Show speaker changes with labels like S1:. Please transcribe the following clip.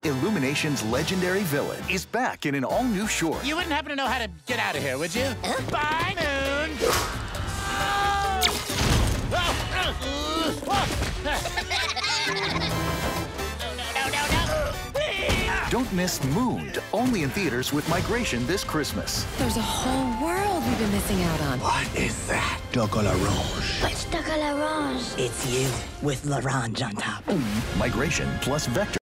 S1: Illumination's legendary villain is back in an all-new short.
S2: You wouldn't happen to know how to get out of here, would you? Bye, Moon!
S1: Don't miss Mooned, only in theaters with Migration this Christmas.
S3: There's a whole world we've been missing out on.
S4: What is that? Chocolat Rouge.
S5: What's chocolat rouge?
S4: It's you with l'orange on top.
S1: Migration plus Vector.